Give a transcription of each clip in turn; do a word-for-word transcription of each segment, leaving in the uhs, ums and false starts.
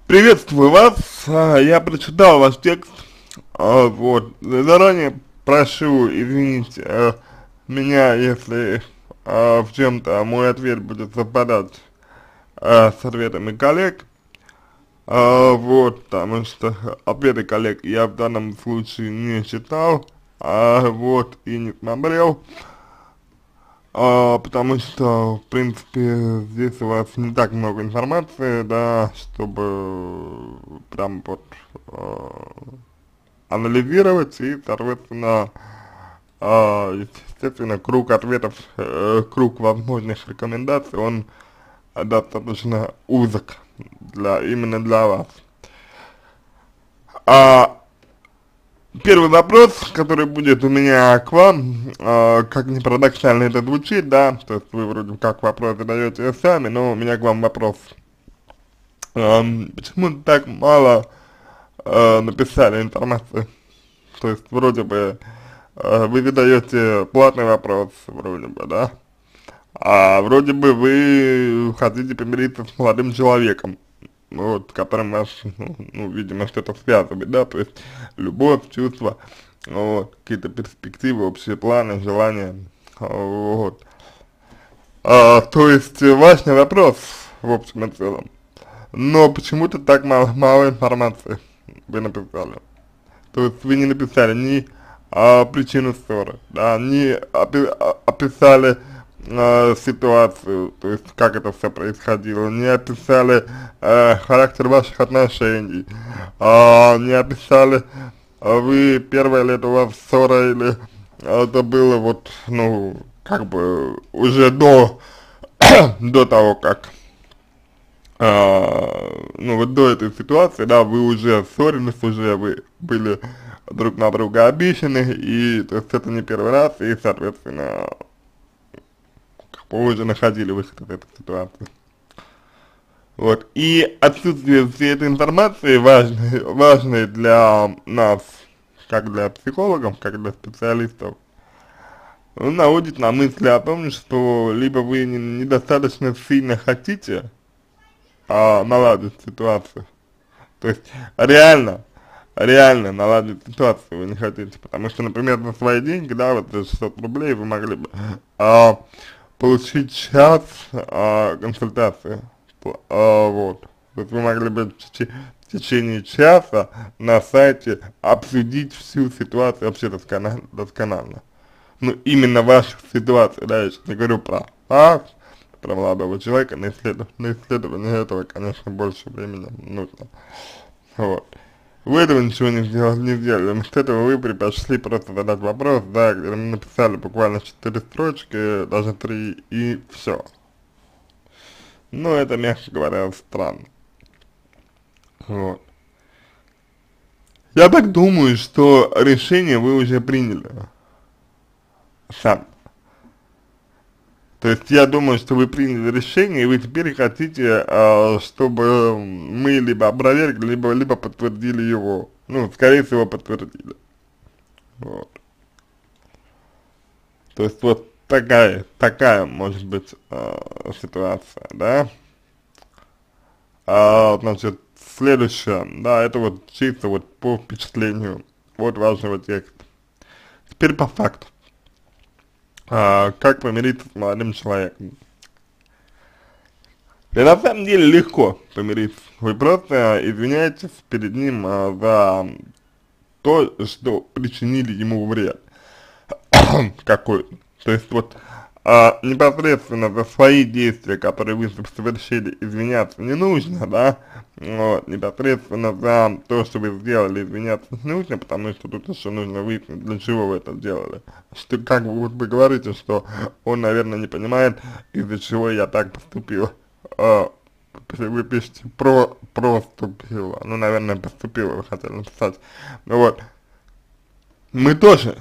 Приветствую вас, а, я прочитал ваш текст, а, вот, заранее прошу извинить а, меня, если а, в чем-то мой ответ будет совпадать а, с ответами коллег, а, вот, потому что ответы коллег я в данном случае не читал, а, вот, и не смотрел, а, потому что, в принципе, здесь у вас не так много информации, да, чтобы прям вот а, анализировать и, соответственно, а, естественно, круг ответов, э, круг возможных рекомендаций, он достаточно узок для, именно для вас. А первый вопрос, который будет у меня к вам, э, как ни парадоксально это звучит, да, то есть вы вроде как вопрос задаете сами, но у меня к вам вопрос. Эм, почему так мало э, написали информации? То есть вроде бы э, вы задаете платный вопрос, вроде бы, да, а вроде бы вы хотите помириться с молодым человеком, вот, с которым вас, ну, ну, видимо, что-то связывает, да, то есть любовь, чувства, вот, какие-то перспективы, общие планы, желания, вот. А, то есть важный вопрос, в общем и целом, но почему-то так мало, мало информации вы написали. То есть вы не написали ни а, причину ссоры, да, не опи а, описали а, ситуацию, то есть как это все происходило, не описали а, характер ваших отношений, а, не описали, а вы первая ли это у вас ссора или это было вот, ну, как бы уже до, до того, как а, ну вот до этой ситуации, да, вы уже ссорились, уже вы были друг на друга обижены, и то есть это не первый раз, и, соответственно, как бы вы уже находили выход из этой ситуации. Вот, и отсутствие всей этой информации важной, важной для нас, как для психологов, как для специалистов, он наводит на мысли о том, что либо вы не- недостаточно сильно хотите а, наладить ситуацию. То есть реально, реально наладить ситуацию вы не хотите, потому что, например, за свои деньги, да, вот за шестьсот рублей вы могли бы а, получить час а, консультации, а, вот. То есть вы могли бы в, теч в течение часа на сайте обсудить всю ситуацию вообще досконально, досконально. Ну, именно вашу ситуацию, да, я сейчас не говорю про вас, про молодого человека, на, исследов на исследование этого, конечно, больше времени нужно. Вот. Вы этого ничего не сделали, не сделали. Вместо этого вы предпочли просто задать вопрос, да, где написали буквально четыре строчки, даже три, и все. Ну, это, мягко говоря, странно. Вот. Я так думаю, что решение вы уже приняли сами. То есть я думаю, что вы приняли решение, и вы теперь хотите, а, чтобы мы либо опровергли, либо, либо подтвердили его. Ну, скорее всего, подтвердили. Вот. То есть вот такая, такая может быть а, ситуация, да. А, значит, следующее, да, это вот чисто вот по впечатлению вот вашего текста. Теперь по факту. А, как помириться с молодым человеком? Да на самом деле легко помириться. Вы просто извиняетесь перед ним а, за то, что причинили ему вред какой-то. То есть вот а, непосредственно за свои действия, которые вы совершили, извиняться не нужно, да, вот, непосредственно за то, что вы сделали, извиняться не нужно, потому что тут еще нужно выяснить, для чего вы это сделали. Что, как вы, вот вы говорите, что он, наверное, не понимает, из-за чего я так поступил. А, вы пишете про проступила, ну, наверное, поступила, вы хотели написать. Ну вот, мы тоже,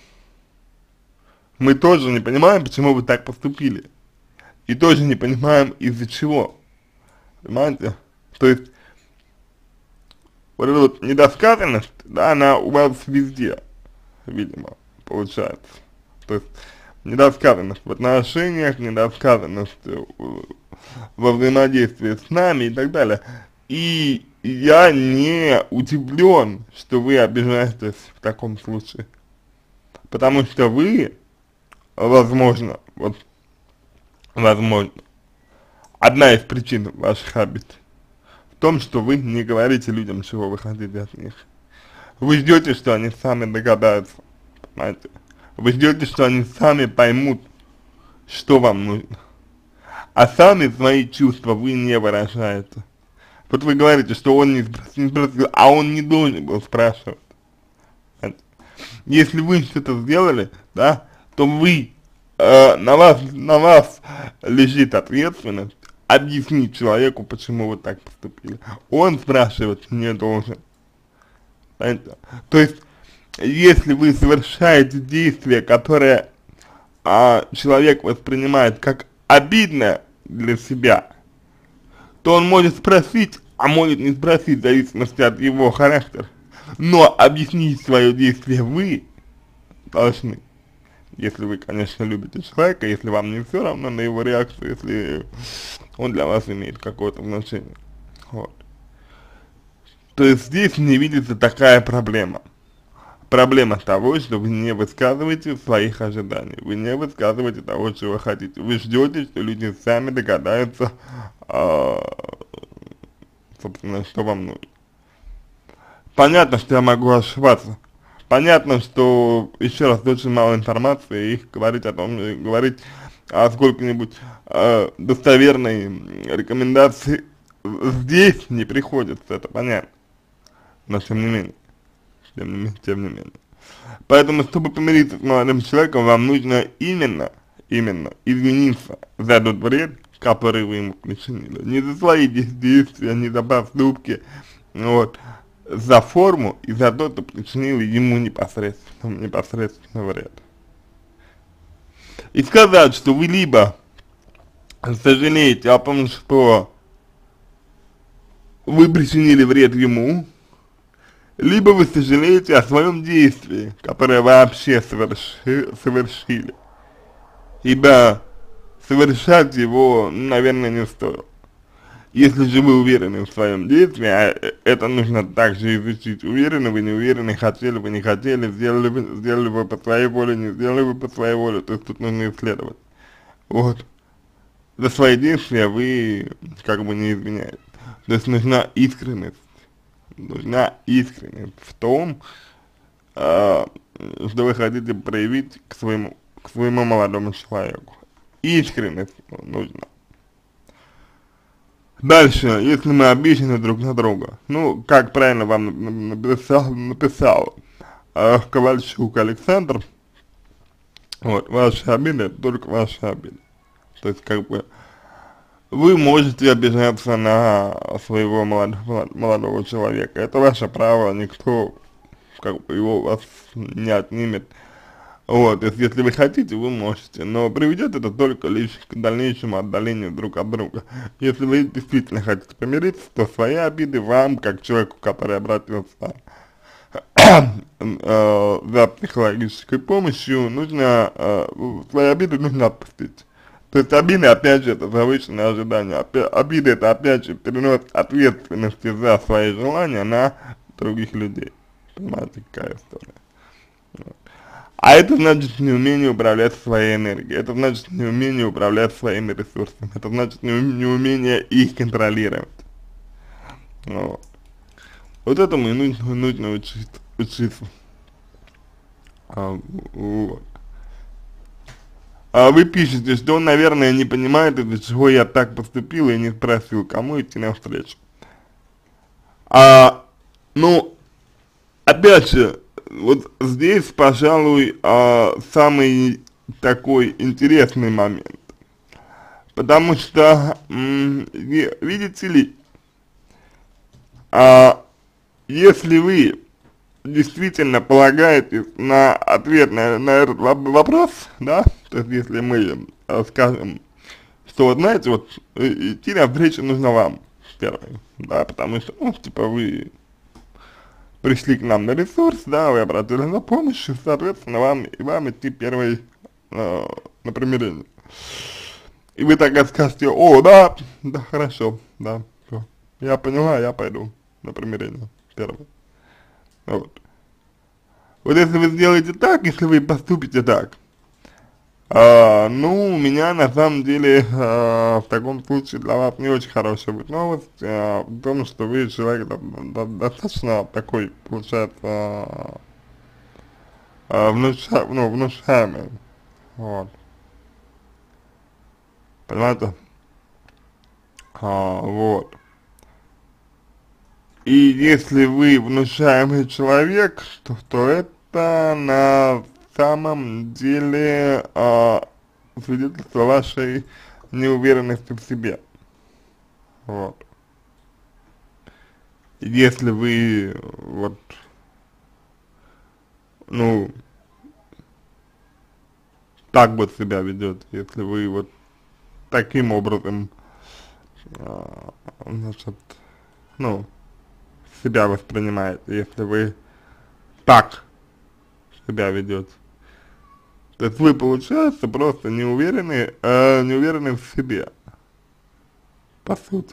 мы тоже не понимаем, почему вы так поступили. И тоже не понимаем, из-за чего. Понимаете? То есть, вот эта вот недосказанность, да, она у вас везде, видимо, получается. То есть, недосказанность в отношениях, недосказанность во взаимодействии с нами и так далее. И, я не удивлен, что вы обижаетесь в таком случае, потому что вы, возможно, вот, возможно, одна из причин ваших обид в том, что вы не говорите людям, чего вы хотите от них. Вы ждете, что они сами догадаются, понимаете? Вы ждете, что они сами поймут, что вам нужно. А сами свои чувства вы не выражаете. Вот вы говорите, что он не спросил, не спросил, а он не должен был спрашивать. Понимаете? Если вы что-то сделали, да, то вы, э, на вас, на вас лежит ответственность объяснить человеку, почему вы так поступили. Он спрашивать не должен. Понимаете? То есть, если вы совершаете действие, которое а, человек воспринимает как обидное для себя, то он может спросить, а может не спросить, в зависимости от его характера. Но объяснить свое действие вы должны. Если вы, конечно, любите человека, если вам не все равно на его реакцию, если он для вас имеет какое-то значение. Вот. То есть здесь не видится такая проблема. Проблема того, что вы не высказываете своих ожиданий, вы не высказываете того, чего вы хотите. Вы ждете, что люди сами догадаются, э, собственно, что вам нужно. Понятно, что я могу ошибаться. Понятно, что, еще раз, очень мало информации, и говорить о том, говорить о сколько-нибудь э, достоверной рекомендации здесь не приходится, это понятно. Но тем не менее. Тем не, тем не менее. Поэтому, чтобы помириться с молодым человеком, вам нужно именно, именно извиниться за тот вред, который вы ему причинили. Не за свои действия, не за поступки, вот, за форму и за то, что причинили ему непосредственно, непосредственно вред. И сказать, что вы либо сожалеете о том, что вы причинили вред ему, либо вы сожалеете о своем действии, которое вообще соверши, совершили, ибо совершать его, наверное, не стоило. Если же вы уверены в своем действии, а это нужно также изучить, уверены вы, не уверены, хотели вы, не хотели, сделали вы, сделали вы по своей воле, не сделали вы по своей воле, то есть тут нужно исследовать. Вот. За свои действия вы как бы не извиняете. То есть нужна искренность. Нужна искренность в том, э, что вы хотите проявить к своему, к своему молодому человеку. Искренность нужна. Дальше, если мы обижены друг на друга, ну, как правильно вам написал, написал э, Ковальчук Александр, вот, ваши обиды, это только ваши обиды. То есть, как бы, вы можете обижаться на своего молодого, молодого человека. Это ваше право, никто как бы его у вас не отнимет. Вот, то есть, если вы хотите, вы можете, но приведет это только лишь к дальнейшему отдалению друг от друга. Если вы действительно хотите помириться, то свои обиды вам, как человеку, который обратился э, за психологической помощью, нужно, э, свои обиды нужно отпустить. То есть обиды, опять же, это завышенное ожидание, обиды это, опять же, перенос ответственности за свои желания на других людей. Понимаете, какая история. Вот. А это значит неумение управлять своей энергией, это значит неумение управлять своими ресурсами, это значит неумение их контролировать. Вот, вот этому и нужно, нужно учить, учиться. А, вот. А вы пишете, что он, наверное, не понимает, из-за чего я так поступил и не спросил, кому идти навстречу. А, ну, опять же, вот здесь, пожалуй, а, самый такой интересный момент. Потому что, видите ли, а, если вы действительно полагаетесь на ответ на, на этот вопрос, да, то есть если мы э, скажем, что вот знаете, вот идти навстречу нужно вам первым, да, потому что, ну, типа вы пришли к нам на ресурс, да, вы обратились за помощью, соответственно, вам, и вам идти первой э, на примирение. И вы тогда скажете: о, да, да, хорошо, да, все, я поняла, я пойду, на примирение, первое. Вот. Вот если вы сделаете так, если вы поступите так, а, ну, у меня на самом деле а, в таком случае для вас не очень хорошая будет новость, а, в том, что вы человек до, до, достаточно такой, получается, а, а, внуша, ну, внушаемый, вот, понимаете, а, вот. И если вы внушаемый человек, то, то это на самом деле а, свидетельство вашей неуверенности в себе. Вот. Если вы вот, ну, так вот себя ведете, если вы вот таким образом, а, значит, ну, себя воспринимаете, если вы так себя ведете. То есть вы, получается, просто не уверены, э, не уверены в себе, по сути.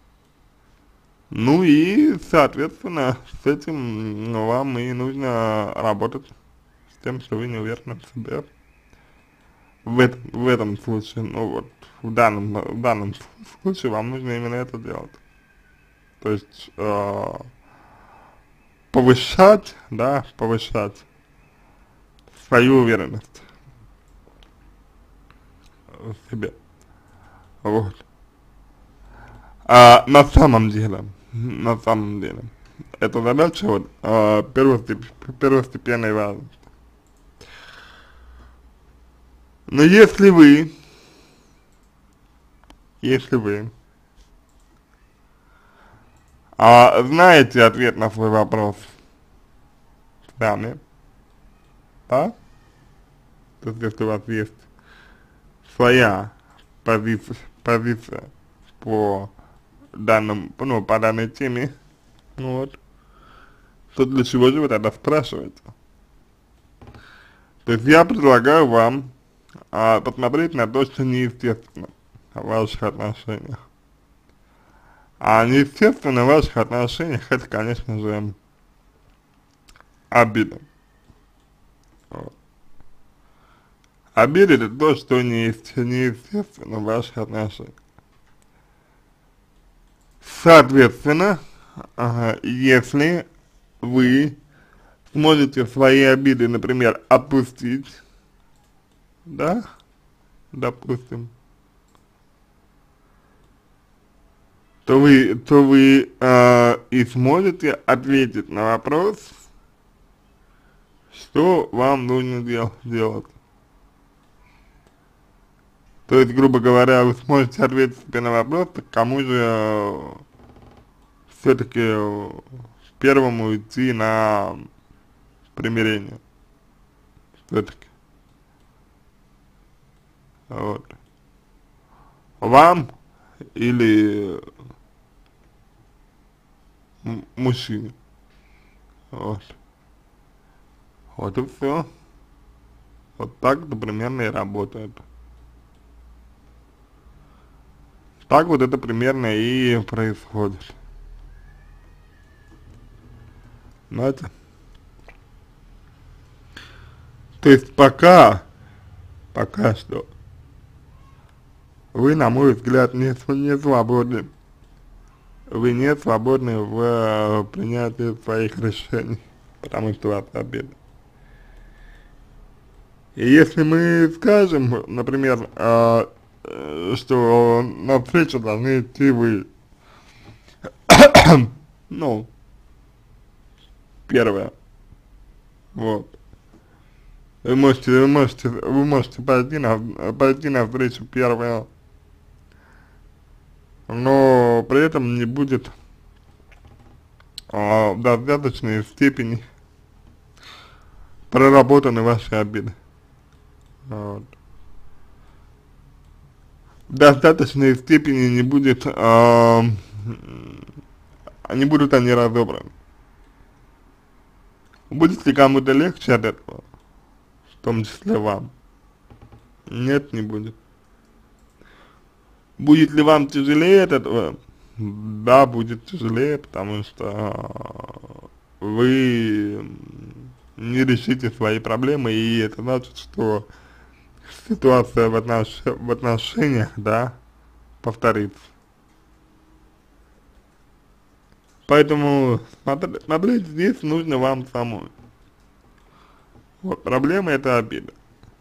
Ну и, соответственно, с этим ну, вам и нужно работать, с тем, что вы не уверены в себе. В, это, в этом случае, ну вот, в данном, в данном случае вам нужно именно это делать. То есть, э, повышать, да, повышать свою уверенность в себе. Вот. А на самом деле, на самом деле, эта задача вот а, первостеп, первостепенной важности. Но если вы, если вы а, знаете ответ на свой вопрос сами, да? То есть если у вас есть своя позиция, позиция по данным, ну, по данной теме, вот, то для чего же вы тогда спрашиваете? То есть я предлагаю вам а, посмотреть на то, что неестественно в ваших отношениях. А неестественно в ваших отношениях это, конечно же, обида. Вот. Обида это то, что неест, неестественно в ваших отношениях. Соответственно, ага, если вы сможете свои обиды, например, отпустить, да, допустим, то вы, то вы э, и сможете ответить на вопрос, что вам нужно дел делать. То есть, грубо говоря, вы сможете ответить себе на вопрос, к кому же э, все-таки э, первому идти на примирение. Все-таки. Вот. Вам или мужчине. Вот. Вот и все. Вот так это примерно и работает. Так вот это примерно и происходит. Знаете? То есть пока, пока что, вы, на мой взгляд, не, не свободны. Вы не свободны в э, принятии своих решений, потому что у вас обида. И если мы скажем, например, э, э, что навстречу должны идти вы, ну, первое, вот, вы можете, вы можете, вы можете пойти на, пойти навстречу первое, но при этом не будет а, в достаточной степени проработаны ваши обиды. Вот. В достаточной степени не будет, а, не будут они разобраны. Будет ли кому-то легче от этого, в том числе вам? Нет, не будет. Будет ли вам тяжелее от этого? да, будет тяжелее, потому что вы не решите свои проблемы, и это значит, что ситуация в, отнош... в отношениях, да, повторится. Поэтому смотри, смотрите, здесь нужно вам самому. Вот, проблема это обида.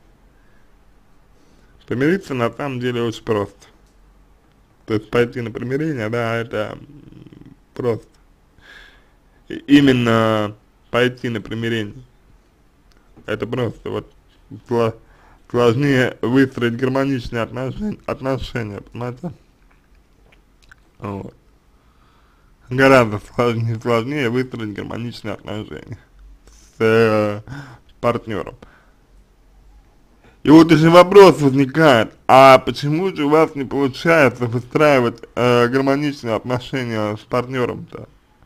Помириться на самом деле очень просто. То есть пойти на примирение, да, это просто. И именно пойти на примирение. Это просто вот сло- сложнее выстроить гармоничные отношения, отношения, понимаете? Вот. Гораздо сложнее, сложнее выстроить гармоничные отношения с э, партнером. И вот еще вопрос возникает, а почему же у вас не получается выстраивать э, гармоничные отношения с партнером-то,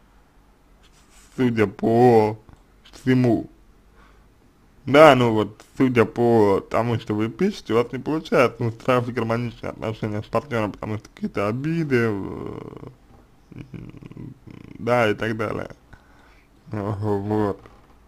судя по всему? Да, ну вот, судя по тому, что вы пишете, у вас не получается устраивать гармоничные отношения с партнером, потому что какие-то обиды, э, да, и так далее. Вот.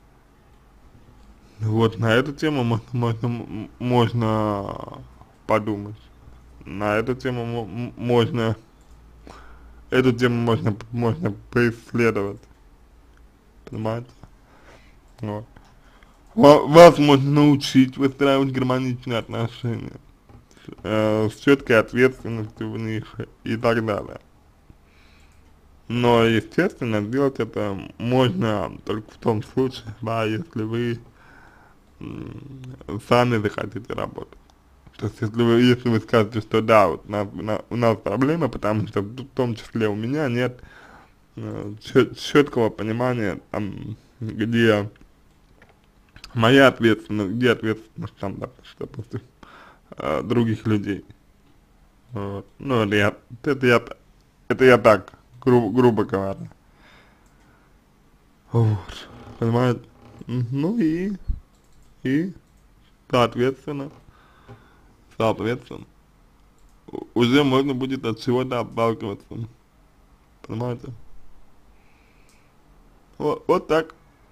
Вот на эту тему можно, можно, можно подумать. На эту тему мо- можно, эту тему можно, можно поисследовать, понимаете? Вот. Ва- Вас можно научить выстраивать гармоничные отношения, э, с четкой ответственностью в них и так далее. Но, естественно, сделать это можно только в том случае, да, если вы м, сами захотите работать. То есть, если вы, если вы скажете, что да, вот у нас, на- у нас проблема, потому что в том числе у меня нет э, четкого понимания, там, где моя ответственность, где ответственность, там, допустим, допустим, э, других людей. Вот. Ну, это я, это я, это я так, гру, грубо говоря. Вот. Понимаете? М, Ну и, и, соответственно, соответственно, у- уже можно будет от чего-то отталкиваться. Понимаете? Вот, вот так.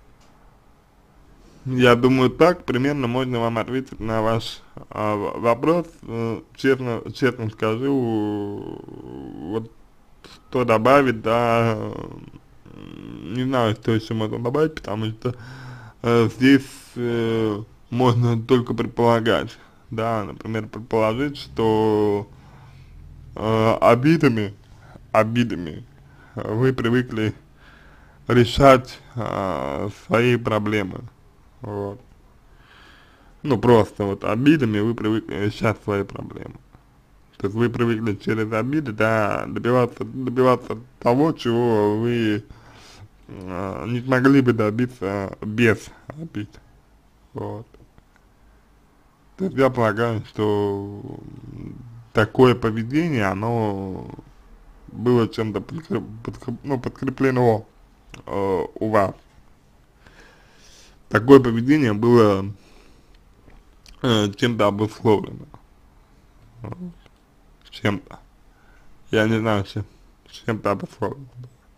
Я думаю, так примерно можно вам ответить на ваш а, в- вопрос. Э, Честно, честно скажу, вот что добавить, да, м, не знаю, что еще можно добавить, потому что э, здесь э, можно только предполагать, да, например, предположить, что э, обидами, обидами э, вы привыкли решать э, свои проблемы, вот. Ну, просто вот обидами вы привыкли решать свои проблемы. То есть вы привыкли через обиды, да, добиваться, добиваться того, чего вы э, не смогли бы добиться без обид. Вот. То есть я полагаю, что такое поведение, оно было чем-то подкреп, подкреп, ну, подкреплено э, у вас. Такое поведение было э, чем-то обусловлено. Вот. Чем-то. Я не знаю, чем, чем-то обусловлено.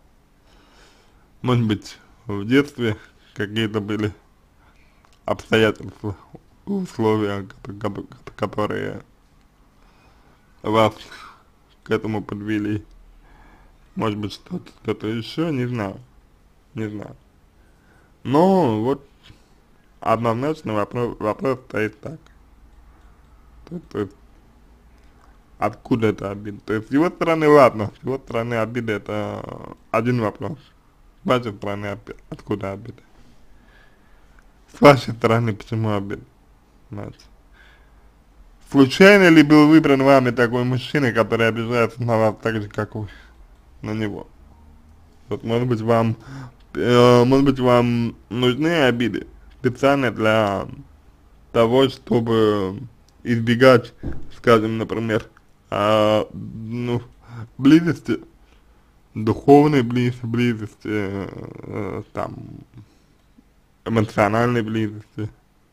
Может быть, в детстве какие-то были обстоятельства, условия, ко- ко- которые вас к этому подвели. Может быть, что-то что-то еще, не знаю, не знаю. Но вот однозначно вопрос, вопрос стоит так. То, то есть, откуда это обида? То есть, с его стороны, ладно, с его стороны обида это один вопрос. С вашей стороны, опи- откуда обида? С вашей стороны, почему обида? Знаете? Случайно ли был выбран вами такой мужчина, который обижается на вас так же, как вы на него? Вот, может быть, вам, э, может быть, вам нужны обиды специально для того, чтобы избегать, скажем, например, а, ну, близости, духовной близ, близости, э, там, эмоциональной близости,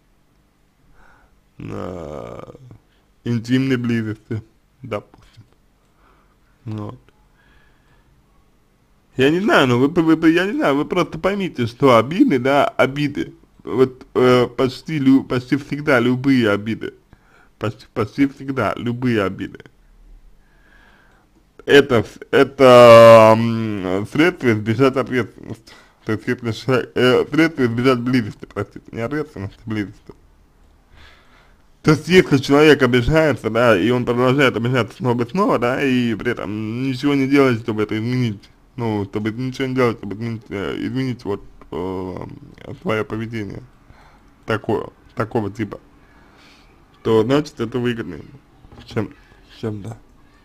э, интимной близости, допустим. Вот. Я не знаю, ну вы, вы, вы- я не знаю, вы просто поймите, что обиды, да, обиды, вот э, почти, лю, почти всегда любые обиды, почти, почти всегда любые обиды, это, с- это м, средство избежать ответственности. То есть, если человек, э, средство избежать близости, простите, не ответственности, близости. То есть, если человек обижается, да, и он продолжает обижаться снова и снова, да, и при этом ничего не делает, чтобы это изменить, ну, чтобы ничего не делать, чтобы изменить, э, изменить вот э, свое поведение, такое, такого типа, то значит это выгодно ему, чем, чем да.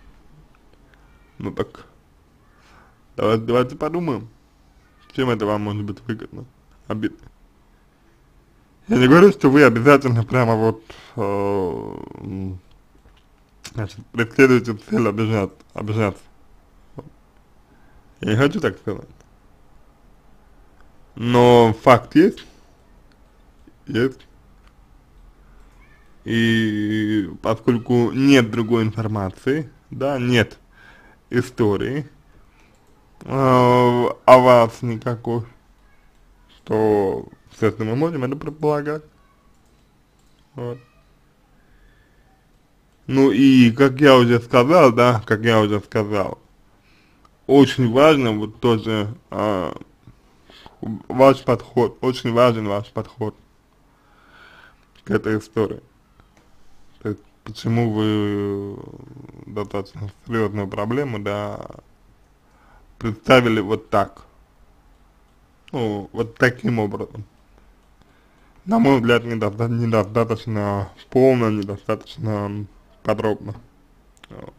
Ну так, давайте, давайте подумаем, чем это вам может быть выгодно, обидно. Я не говорю, что вы обязательно прямо вот, э, м, значит, преследуете цель обижать, обижаться. Я не хочу так сказать. Но факт есть, есть. И поскольку нет другой информации, да, нет истории э, о вас никакой, то, естественно, мы можем это предполагать. Вот. Ну и, как я уже сказал, да, как я уже сказал, очень важно вот тоже э, ваш подход, очень важен ваш подход к этой истории. То есть, почему вы достаточно серьезную проблему, да, представили вот так, ну, вот таким образом. На мой взгляд, недоста недостаточно полно, недостаточно подробно. Вот.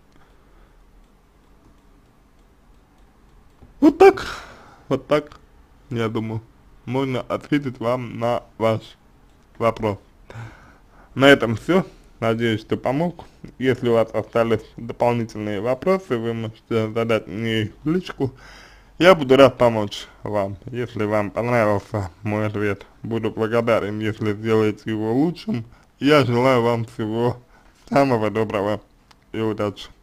Вот так, вот так, я думаю, можно ответить вам на ваш вопрос. На этом все. Надеюсь, что помог. Если у вас остались дополнительные вопросы, вы можете задать мне их в личку. Я буду рад помочь вам. Если вам понравился мой ответ, буду благодарен, если сделаете его лучшим. Я желаю вам всего самого доброго и удачи.